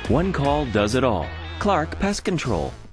One call does it all. Clark Pest Control.